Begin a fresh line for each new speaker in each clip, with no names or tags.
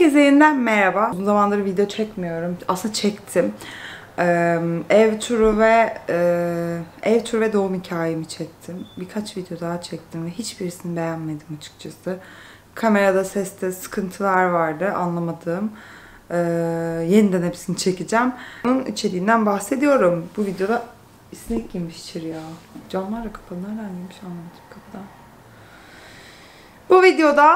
Herkese yeniden merhaba. Uzun zamandır video çekmiyorum. Aslında çektim. Ev turu ve doğum hikayemi çektim. Birkaç video daha çektim ve hiçbirisini beğenmedim açıkçası. Kamerada, seste sıkıntılar vardı anlamadığım. Yeniden hepsini çekeceğim. Bunun içeriğinden bahsediyorum. Bu videoda sinek girmiş içeri ya. Camlar da kapalı. Nereden girmiş anlamadım kapıdan. Bu videoda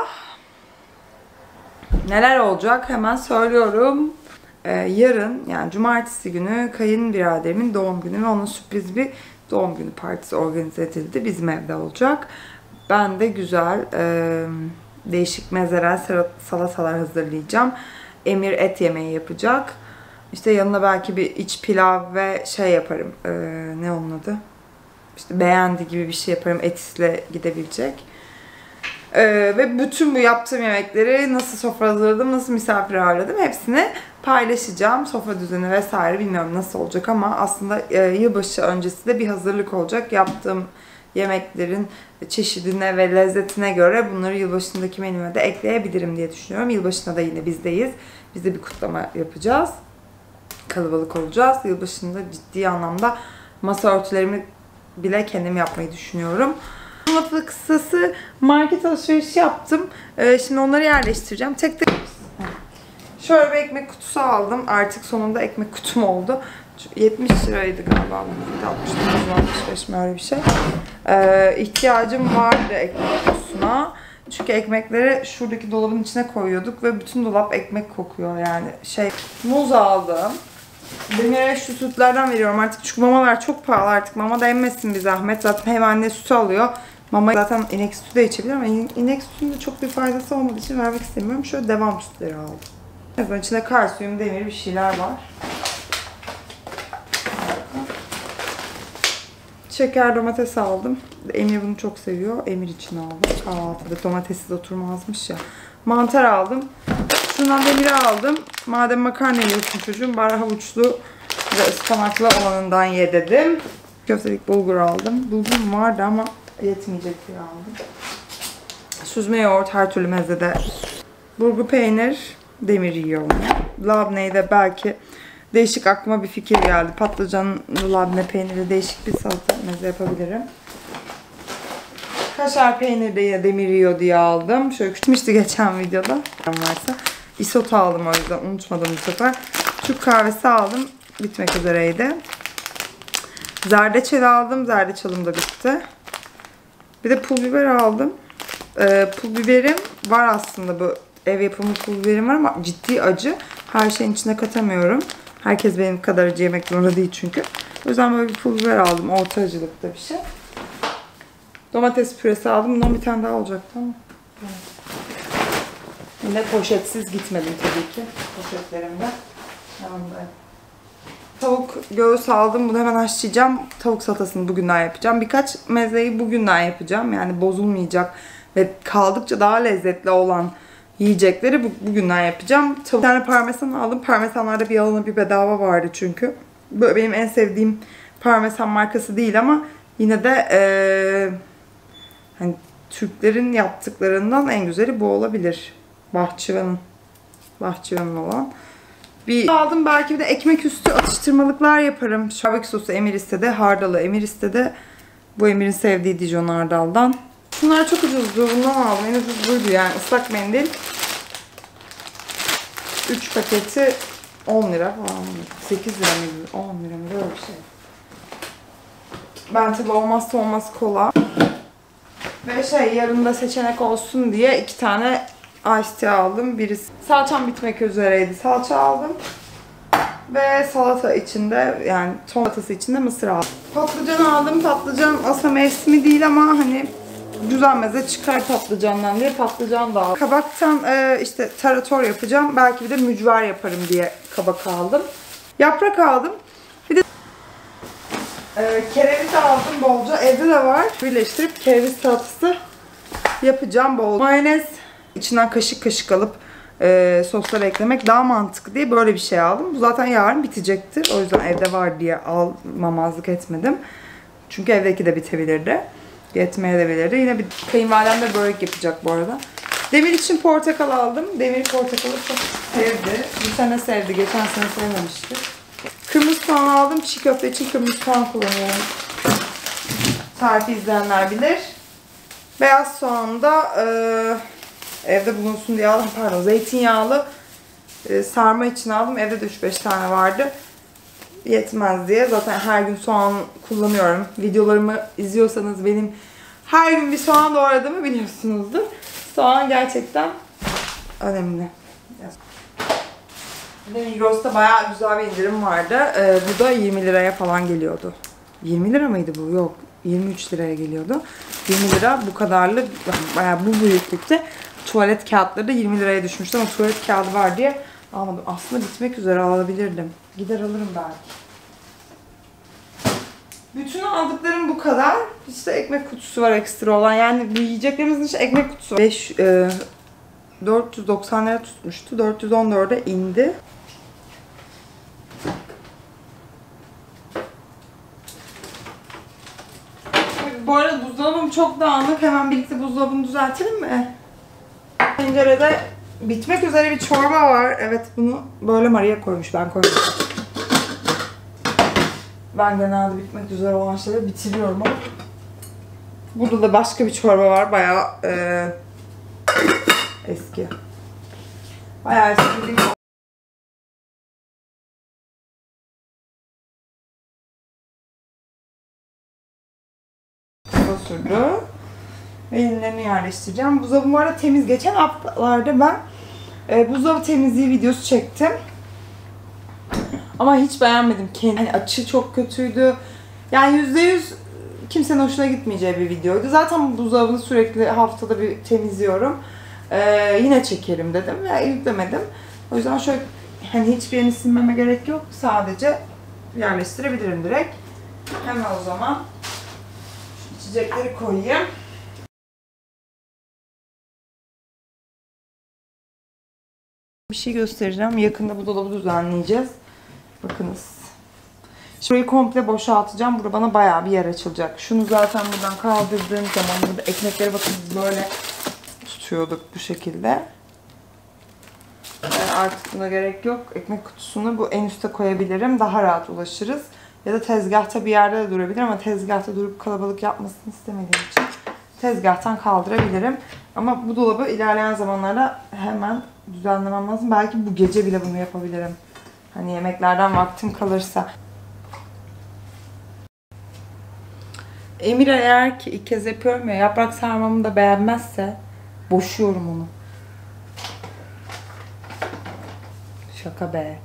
neler olacak hemen söylüyorum. Yarın yani cumartesi günü kayınbiraderimin doğum günü ve onun sürpriz bir doğum günü partisi organize edildi. Bizim evde olacak. Ben de güzel değişik mezeler, salatalar hazırlayacağım. Emir et yemeği yapacak. İşte yanına belki bir iç pilav ve şey yaparım. Ne onun adı? İşte beğendi gibi bir şey yaparım. Etle gidebilecek. Ve bütün bu yaptığım yemekleri nasıl sofra hazırladım, nasıl misafir ağırladım hepsini paylaşacağım. Sofra düzeni vesaire bilmiyorum nasıl olacak ama aslında yılbaşı öncesi de bir hazırlık olacak. Yaptığım yemeklerin çeşidine ve lezzetine göre bunları yılbaşındaki menüme de ekleyebilirim diye düşünüyorum. Yılbaşında da yine bizdeyiz. Biz de bir kutlama yapacağız. Kalabalık olacağız. Yılbaşında ciddi anlamda masa örtülerimi bile kendim yapmayı düşünüyorum. Lafı kısası market alışverişi yaptım. Şimdi onları yerleştireceğim. Tek tek şöyle bir ekmek kutusu aldım. Artık sonunda ekmek kutum oldu. 70 liraydı galiba. 65 mi öyle bir şey. İhtiyacım vardı ekmek kutusuna. Çünkü ekmekleri şuradaki dolabın içine koyuyorduk ve bütün dolap ekmek kokuyor yani. Muz aldım. Demir'e şu sütlerden veriyorum artık çünkü mamalar çok pahalı artık. Mama da emmesin bir zahmet. Zaten hem anne sütü alıyor. Mama zaten inek sütü de içebilir ama inek sütünün de çok bir faydası olmadığı için vermek istemiyorum. Şöyle devam sütleri aldım. Evet, içinde kalsiyum, demir bir şeyler var. Şeker domates aldım. Emir bunu çok seviyor. Emir için aldım. Kahvaltıda domatessiz oturmazmış ya. Mantar aldım. Şundan demiri aldım. Madem makarna yiyorsun çocuğum bari havuçlu ve ıspanaklı olanından ye dedim. Köftelik bulgur aldım. Bulgurum vardı ama yetmeyecek diye aldım. Süzme yoğurt her türlü mezede. Burgu peynir, demir yiyor onu. Labneyi de belki değişik aklıma bir fikir geldi. Patlıcanlı labne peyniri değişik bir salata meze yapabilirim. Kaşar peyniri de yine demir yiyor diye aldım. Şöyle küçmüştü geçen videoda. Varsa. Isot aldım o yüzden unutmadım bu sefer. Türk kahvesi aldım. Bitmek üzereydi. Zerdeçal aldım. Zerdeçalım da bitti. Bir de pul biber aldım. Pul biberim var aslında bu ev yapımı pul biberim var ama ciddi acı. Her şeyin içine katamıyorum. Herkes benim kadar acı yemek zorunda değil çünkü. O yüzden böyle bir pul biber aldım. Orta acılıkta bir şey. Domates püresi aldım. Bundan bir tane daha olacaktı ama. Yine poşetsiz gitmedim tabii ki. Poşetlerimde. Yanımdayım. Tavuk göğüs aldım. Bunu hemen haşlayacağım. Tavuk salatasını bugünden yapacağım. Birkaç mezeyi bugünden yapacağım. Yani bozulmayacak ve kaldıkça daha lezzetli olan yiyecekleri bugünden yapacağım. Bir tane parmesan aldım. Parmesanlarda bir yalanı bir bedava vardı çünkü. Böyle benim en sevdiğim parmesan markası değil ama yine de hani Türklerin yaptıklarından en güzeli bu olabilir. Bahçıvanın olan. Bir aldım belki bir de ekmek üstü atıştırmalıklar yaparım. Barbekü sosu Emir istedi. Hardalı Emir istedi. Bu Emir'in sevdiği Dijon hardaldan. Bunlar çok ucuzdu. Bundan aldım. En ucuz buydu yani. Islak mendil. 3 paketi 10 lira falan. 8 lira mıydı? 10 lira mı? Böyle bir şey. Ben tabi olmazsa olmaz kola. Ve yarın da seçenek olsun diye 2 tane ice tea aldım. Birisi salçam bitmek üzereydi. Salça aldım. Ve salata içinde yani ton salatası içinde mısır aldım. Patlıcan aldım. Patlıcan aslında mevsimi değil ama hani güzel meze çıkar patlıcandan diye patlıcan da aldım. Kabaktan işte tarator yapacağım. Belki bir de mücver yaparım diye kabak aldım. Yaprak aldım. Bir de kereviz aldım bolca. Evde de var. Birleştirip kereviz salatası yapacağım bol. Mayonez içinden kaşık kaşık alıp sosları eklemek daha mantıklı diye böyle bir şey aldım. Bu zaten yarın bitecektir. O yüzden evde var diye almamazlık etmedim. Çünkü evdeki de bitebilirdi. Yetmeyebilirdi. Yine bir kayınvalidem de börek yapacak bu arada. Demir için portakal aldım. Demir portakalı çok sevdi. Bu sene sevdi. Geçen sene sevmemişti. Kırmızı soğan aldım. Çiğ köfte için kırmızı soğan kullanıyorum. Tarifi izleyenler bilir. Beyaz soğan da evde bulunsun diye aldım. Pardon, zeytinyağlı sarma için aldım. Evde de 3-5 tane vardı. Yetmez diye. Zaten her gün soğan kullanıyorum. Videolarımı izliyorsanız benim her gün bir soğan doğradığımı biliyorsunuzdur. Soğan gerçekten önemli. Migros'ta bayağı güzel bir indirim vardı. Bu da 20 liraya falan geliyordu. 20 lira mıydı bu? Yok. 23 liraya geliyordu. 20 lira bu kadarlı, bayağı bu büyüklükte tuvalet kağıtları da 20 liraya düşmüştü ama tuvalet kağıdı var diye almadım. Aslında bitmek üzere alabilirdim. Gider alırım belki. Bütün aldıklarım bu kadar. İşte ekmek kutusu var ekstra olan. Yani bu yiyeceklerimizin işte ekmek kutusu var. 490 lira tutmuştu. 414'e indi. Bu arada buzdolabım çok dağınık. Hemen birlikte buzdolabını düzeltelim mi? Tencerede bitmek üzere bir çorba var. Evet, bunu böyle Maria koymuş. Ben koymadım. Ben genelde bitmek üzere olan şeyleri bitiriyorum ama burada da başka bir çorba var. Bayağı eski. Bayağı eski bir sürdü. Ve yenilerini yerleştireceğim. Buzdolabım bu arada temiz. Geçen haftalarda ben buzdolabı temizliği videosu çektim. Ama hiç beğenmedim. Yani açı çok kötüydü. Yani %100 kimsenin hoşuna gitmeyeceği bir videoydu. Zaten buzdolabını sürekli haftada bir temizliyorum. Yine çekerim dedim ve yüklemedim. O yüzden şöyle hani hiçbir yerini silmeme gerek yok. Sadece yerleştirebilirim direkt. Hemen o zaman şu içecekleri koyayım. Bir şey göstereceğim. Yakında bu dolabı düzenleyeceğiz. Bakınız. Şurayı komple boşaltacağım. Burada bana bayağı bir yer açılacak. Şunu zaten buradan kaldırdığım zaman burada ekmekleri bakın böyle tutuyorduk bu şekilde. Artık buna gerek yok. Ekmek kutusunu bu en üste koyabilirim. Daha rahat ulaşırız. Ya da tezgahta bir yerde de durabilir ama tezgahta durup kalabalık yapmasını istemediğim için tezgahtan kaldırabilirim. Ama bu dolabı ilerleyen zamanlarda hemen düzenlemem lazım. Belki bu gece bile bunu yapabilirim. Hani yemeklerden vaktim kalırsa. Emir eğer ki ilk kez yapıyorum ya, yaprak sarmamı da beğenmezse boşuyorum onu. Şaka be.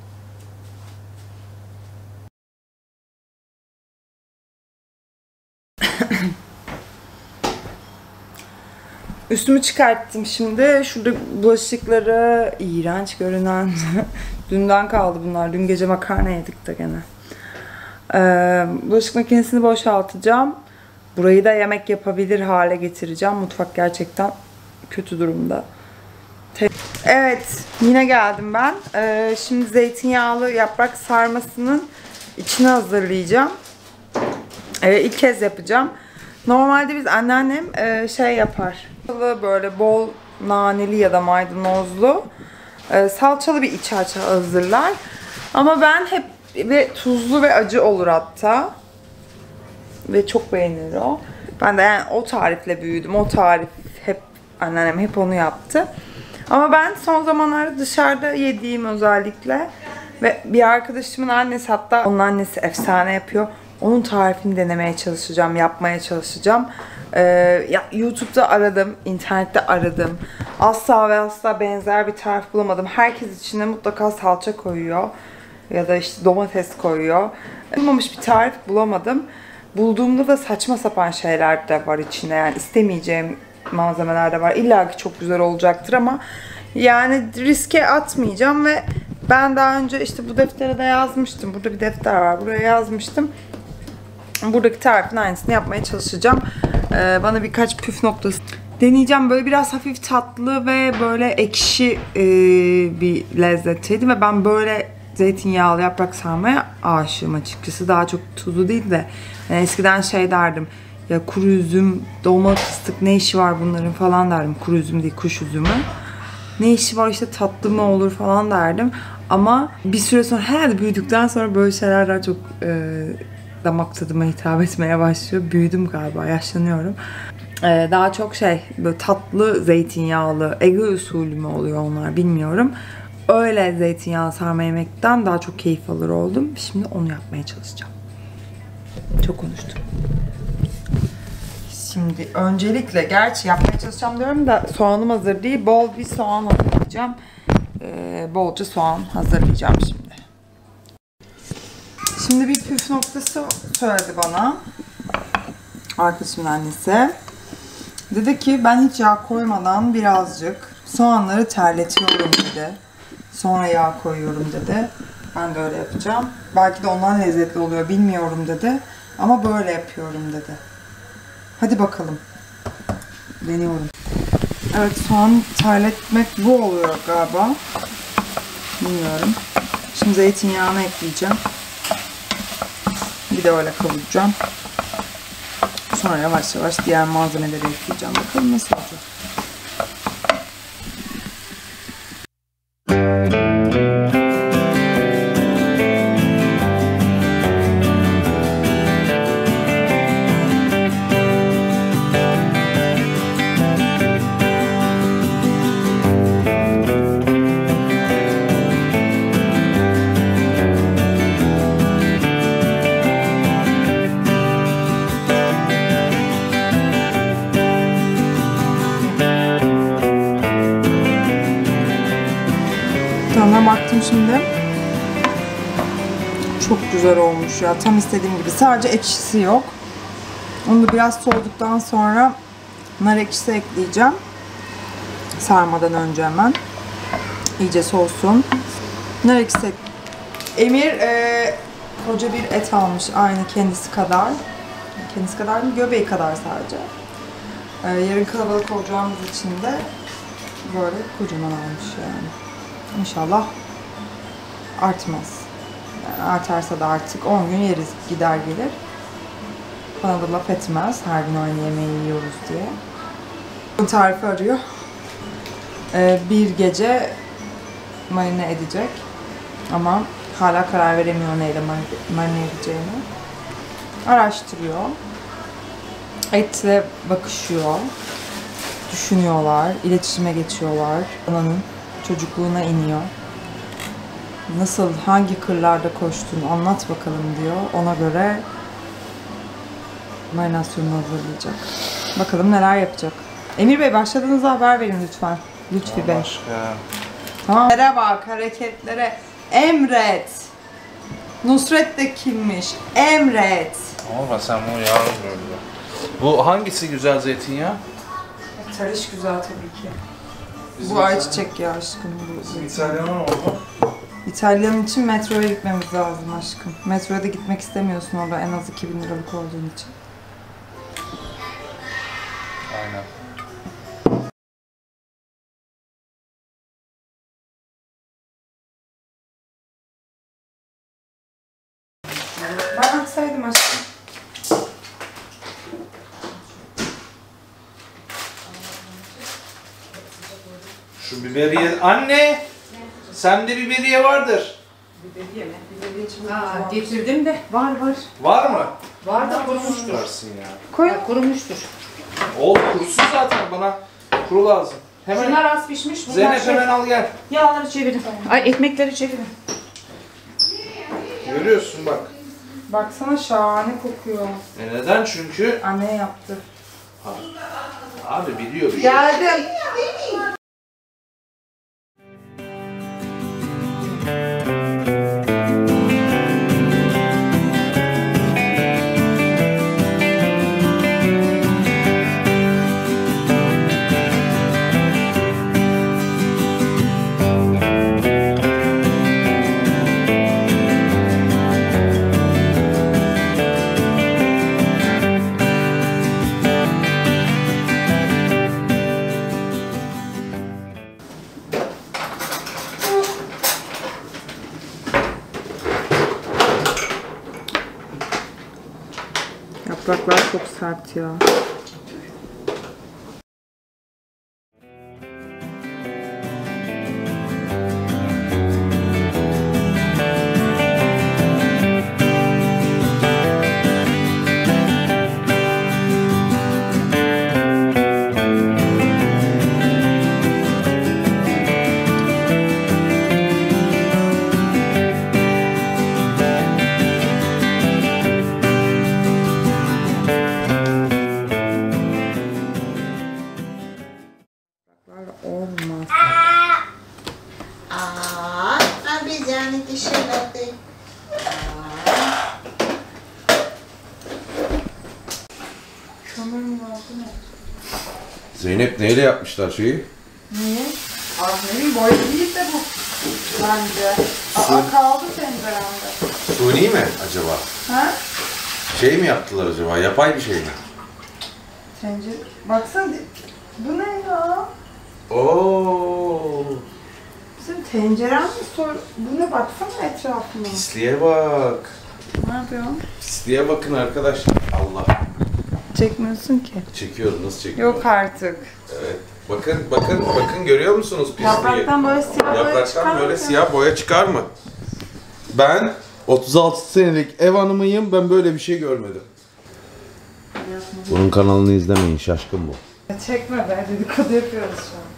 Üstümü çıkarttım şimdi. Şurada bulaşıkları iğrenç görünen dünden kaldı bunlar. Dün gece makarna yedik de gene. Bulaşık makinesini boşaltacağım. Burayı da yemek yapabilir hale getireceğim. Mutfak gerçekten kötü durumda. Evet, yine geldim ben. Şimdi zeytinyağlı yaprak sarmasının içini hazırlayacağım. İlk kez yapacağım. Normalde biz anneannem şey yapar. Böyle bol naneli ya da maydanozlu salçalı bir iç harç hazırlar. Ama ben hep ve tuzlu ve acı olur hatta. Ve çok beğenir o. Ben de yani o tarifle büyüdüm. O tarif hep anneannem hep onu yaptı. Ama ben son zamanlarda dışarıda yediğim özellikle ve bir arkadaşımın annesi, hatta onun annesi efsane yapıyor. Onun tarifini denemeye çalışacağım, yapmaya çalışacağım. YouTube'da aradım, internette aradım. Asla ve asla benzer bir tarif bulamadım. Herkes içine mutlaka salça koyuyor. Ya da işte domates koyuyor. Bulmamış bir tarif bulamadım. Bulduğumda da saçma sapan şeyler de var içinde. Yani istemeyeceğim malzemeler de var. İlla ki çok güzel olacaktır ama yani riske atmayacağım ve ben daha önce işte bu deftere de yazmıştım. Burada bir defter var. Buraya yazmıştım. Buradaki tarifin aynısını yapmaya çalışacağım. Bana birkaç püf noktası deneyeceğim. Böyle biraz hafif tatlı ve böyle ekşi bir lezzetiydi ve ben böyle zeytinyağlı yaprak sarmaya aşığım açıkçası. Daha çok tuzlu değil de yani eskiden şey derdim. Ya kuru üzüm, dolma fıstık ne işi var bunların falan derdim. Kuru üzüm değil, kuş üzümü. Ne işi var işte, tatlı mı olur falan derdim. Ama bir süre sonra, herhalde büyüdükten sonra böyle şeyler daha çok damak tadıma hitap etmeye başlıyor. Büyüdüm galiba, yaşlanıyorum. Daha çok böyle tatlı, zeytinyağlı, Ege usulü mü oluyor onlar bilmiyorum. Öyle zeytinyağlı sarma yemekten daha çok keyif alır oldum. Şimdi onu yapmaya çalışacağım. Çok konuştum. Şimdi öncelikle, gerçi yapmaya çalışacağım diyorum da soğanım hazır değil. Bol bir soğan hazırlayacağım. Bolca soğan hazırlayacağım şimdi. Şimdi bir püf noktası söyledi bana arkadaşımın annesi. Dedi ki ben hiç yağ koymadan birazcık soğanları terletiyorum dedi. Sonra yağ koyuyorum dedi. Ben de öyle yapacağım. Belki de ondan lezzetli oluyor bilmiyorum dedi. Ama böyle yapıyorum dedi. Hadi bakalım. Deniyorum. Evet, soğan terletmek bu oluyor galiba. Bilmiyorum. Şimdi zeytinyağını ekleyeceğim. Bir de öyle kavuracağım. Sonra yavaş yavaş diğer malzemeleri ekleyeceğim. Bakalım nasıl olacak. Tadına baktım şimdi. Çok güzel olmuş ya. Tam istediğim gibi. Sadece ekşisi yok. Onu da biraz soğuduktan sonra nar ekşisi ekleyeceğim. Sarmadan önce hemen. İyice soğusun. Nar ekşisi. Emir koca bir et almış. Aynı kendisi kadar. Kendisi kadar mı? Göbeği kadar sadece. Yarın kalabalık olacağımız için de böyle kocaman almış yani. İnşallah artmaz. Yani artarsa da artık 10 gün yeriz, gider gelir. Bana da laf etmez her gün aynı yemeği yiyoruz diye. Bu tarifi arıyor. Bir gece marine edecek. Ama hala karar veremiyor neyle marine edeceğini. Araştırıyor. Etle bakışıyor. Düşünüyorlar, iletişime geçiyorlar. Ananın çocukluğuna iniyor. Nasıl, hangi kırlarda koştun anlat bakalım diyor. Ona göre marinasyonunu hazırlayacak. Bakalım neler yapacak. Emir Bey, başladığınızda haber verin lütfen. Lütfi Bey. Tamam. Bak, hareketlere emret. Nusret de kimmiş? Emret.
Ama sen bunu yarın böyle. Bu hangisi güzel zeytinyağı?
Tarış güzel tabii ki. Bu ayçiçek yağı aşkım.
İtalyanın oldu.
İtalyan için metroya gitmemiz lazım aşkım. Metroya da gitmek istemiyorsun orada en az 2000 liralık olduğun için.
Aynen.
Ben atsaydım aşkım.
Şu biberiye... Anne! Sende biberiye vardır.
Biberiye mi? Biberiye için
Getirdim de var.
Var mı?
Var da kurumuştur.
Varsın ya.
koy.
Kurumuştur.
Oğlum kurusun zaten, bana kuru lazım. Hemen.
Şunlar az pişmiş. Bunlar
Zeynep hemen al gel.
Yağları çevirin. Ay ekmekleri çevirin.
Görüyorsun bak.
Baksana şahane kokuyor.
Neden? Çünkü...
Anne yaptı.
Abi biliyor bir şey.
Geldim. Yapraklar çok sert ya. Olmaz.
Обезьяны тишиноты.
Sanırım oldu mu?
Zeynep neyle yapmışlar şeyi?
Niye? Ne bileyim boya değil de bu. Bence. Kaldı tenceremde.
Suni mi acaba?
Ha?
Şey mi yaptılar acaba? Yapay bir şey mi?
Tencere. Baksana. Bu ne ya?
Oo.
Bizim tencerem mi sor? Bu ne baksana etrafına.
Pisliğe bak.
Ne yapıyorsun?
Pisliğe bakın arkadaşlar. Allah.
Çekmiyorsun ki.
Çekiyorum. Nasıl çekiyorum?
Yok artık.
Evet. Bakın görüyor musunuz pisliği?
Yapraktan böyle siyah boya çıkar
Yapraktan
mı?
böyle siyah boya çıkar mı? Ben 36 senelik ev hanımıyım. Ben böyle bir şey görmedim. Bunun kanalını izlemeyin. Şaşkın bu.
Çekme be, dedikodu yapıyoruz şu an.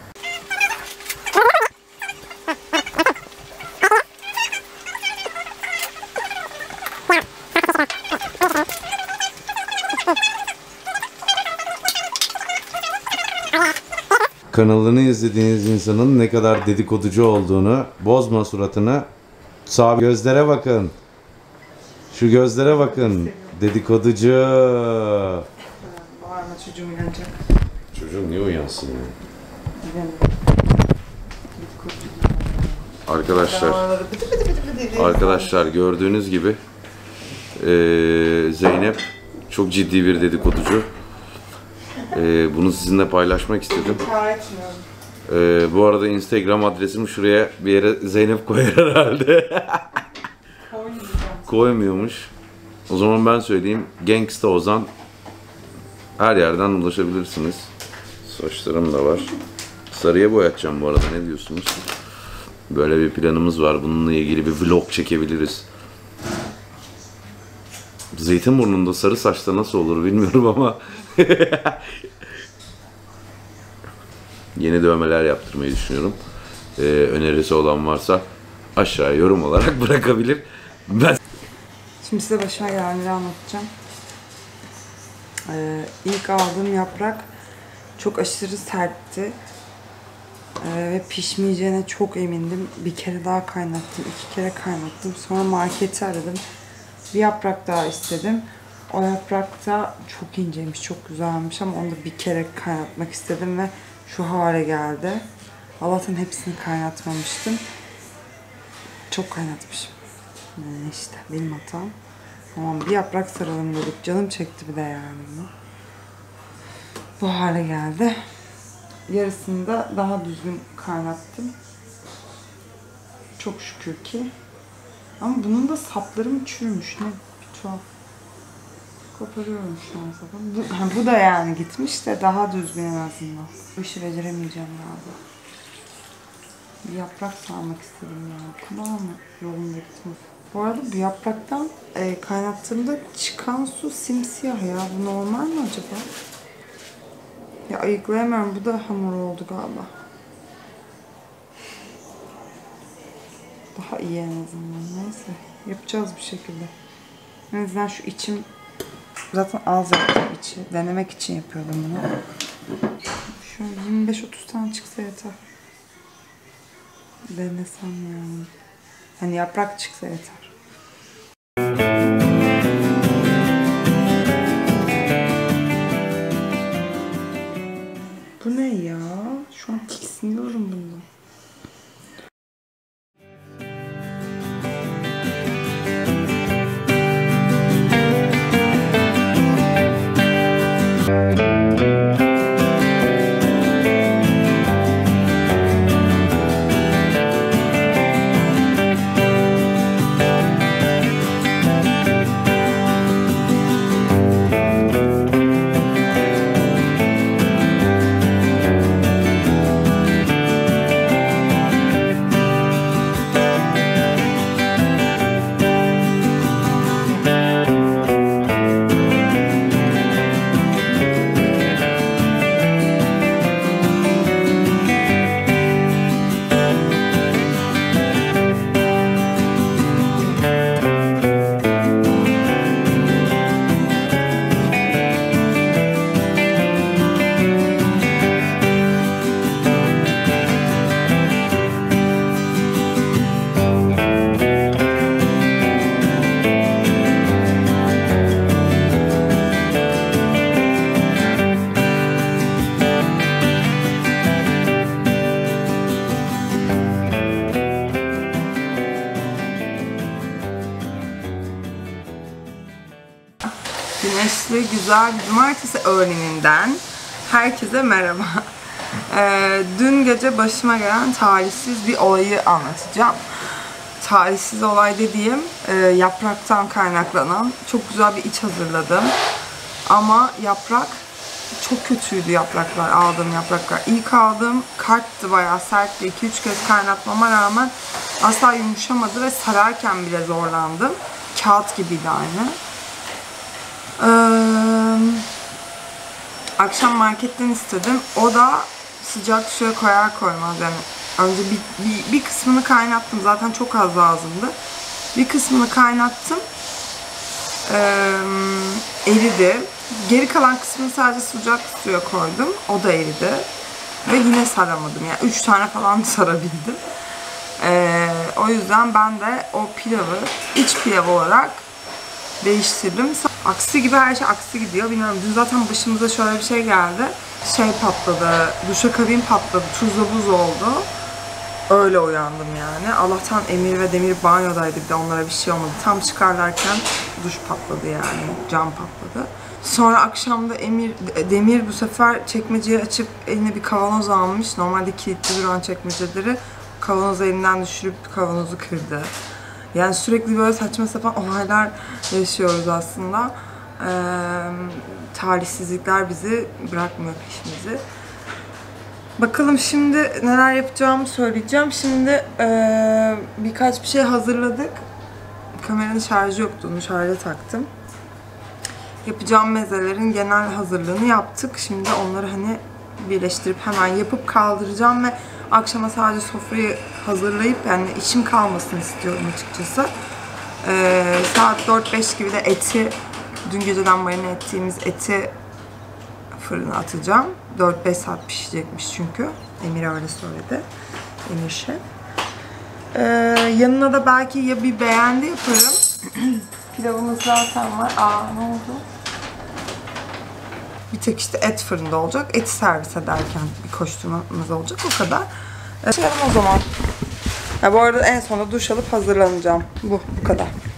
Kanalını izlediğiniz insanın ne kadar dedikoducu olduğunu, bozma suratını, sağ gözlere bakın. Şu gözlere bakın. Dedikoducu.
Bağırma, çocuğum uyanacak.
Çocuğum niye uyansın ya?
Gidelim.
Arkadaşlar gördüğünüz gibi Zeynep çok ciddi bir dedikoducu. Bunu sizinle paylaşmak istedim.
Kâr etmiyorum.
Bu arada Instagram adresimi şuraya bir yere Zeynep koyar herhalde. Koymuyormuş. O zaman ben söyleyeyim. Gangsta Ozan. Her yerden ulaşabilirsiniz. Saçlarım da var. Sarıya boyatacağım bu arada. Ne diyorsunuz? Böyle bir planımız var. Bununla ilgili bir vlog çekebiliriz. Zeytinburnu'nda sarı saçta nasıl olur bilmiyorum ama yeni dövmeler yaptırmayı düşünüyorum. Önerisi olan varsa aşağıya yorum olarak bırakabilir. Ben
Şimdi size başıma gelenleri anlatacağım. İlk aldığım yaprak çok aşırı sertti. Ve pişmeyeceğine çok emindim. Bir kere daha kaynattım, 2 kere kaynattım. Sonra marketi aradım. Bir yaprak daha istedim. O yaprak da çok inceymiş, çok güzelmiş ama onu da bir kere kaynatmak istedim ve şu hale geldi. Allah'tan hepsini kaynatmamıştım. Çok kaynatmışım. İşte benim hatam. Tamam, bir yaprak saralım dedik. Canım çekti bir de yani bunu. Bu hale geldi. Yarısını da daha düzgün kaynattım. Çok şükür ki. Ama bunun da sapları mı çürümüş ne? Bir tuhaf. Koparıyorum şu an sapını. Bu da yani gitmiş de daha düzgün en azından. Bu işi beceremeyeceğim galiba. Bir yaprak sarmak istedim ya. O kadar mı yolunda gittim? Bu arada bu yapraktan kaynattığımda çıkan su simsiyah ya. Bu normal mi acaba? Ya ayıklayamıyorum. Bu da hamur oldu galiba. Daha iyi en azından. Neyse. Yapacağız bir şekilde. En azından şu içim zaten az yaptım içi. Denemek için yapıyordum bunu. Şöyle 25-30 tane çıksa yeter. Denesem yani. Hani yaprak çıksa yeter. Bu ne ya? Şu an tiksiniyorum bundan. güneşli, güzel bir cumartesi öğleninden herkese merhaba. Dün gece başıma gelen talihsiz bir olayı anlatacağım. Talihsiz olay dediğim yapraktan kaynaklanan çok güzel bir iç hazırladım. Ama yaprak çok kötüydü, aldığım yapraklar. İlk aldığım karttı, bayağı sertti. 2-3 kez kaynatmama rağmen asla yumuşamadı ve sararken bile zorlandım. Kağıt gibiydi aynı. Akşam marketten istedim. O da sıcak suya koyar koymaz yani. Önce bir kısmını kaynattım. Zaten çok az lazımdı. Bir kısmını kaynattım. Eridi. Geri kalan kısmını sadece sıcak suya koydum. O da eridi. Ve yine saramadım. Yani 3 tane falan sarabildim. O yüzden ben de o pilavı iç pilav olarak değiştirdim. Aksi gibi her şey aksi gidiyor. Bilmiyorum. Dün zaten başımıza şöyle bir şey geldi. Patladı. Duşakabin patladı. Tuzla buz oldu. Öyle uyandım yani. Allah'tan Emir ve Demir banyodaydı. Bir de onlara bir şey olmadı. Tam çıkarlarken duş patladı yani. Cam patladı. Sonra akşamda Demir bu sefer çekmeceyi açıp eline bir kavanoz almış. Normalde kilitli duran çekmeceleri kavanozu elinden düşürüp kavanozu kırdı. Yani sürekli böyle saçma sapan olaylar yaşıyoruz aslında. Talihsizlikler bizi bırakmıyor peşimizi. Bakalım şimdi neler yapacağımı söyleyeceğim. Şimdi birkaç bir şey hazırladık. Kameranın şarjı yoktu, onu şarja taktım. Yapacağım mezelerin genel hazırlığını yaptık. Şimdi onları hani birleştirip hemen yapıp kaldıracağım ve akşama sadece sofrayı hazırlayıp yani işim kalmasını istiyorum açıkçası. Saat 4-5 gibi de eti, dün geceden marine ettiğimiz eti fırına atacağım. 4-5 saat pişecekmiş çünkü. Emir öyle söyledi. Emir şef. Yanına da belki ya bir beğendi yaparım. Pilavımız zaten var. Ne oldu? Bir tek işte et fırında olacak. Eti servis ederken bir koşturmamız olacak. O kadar. O zaman. Bu arada en sonunda duş alıp hazırlanacağım. Bu kadar.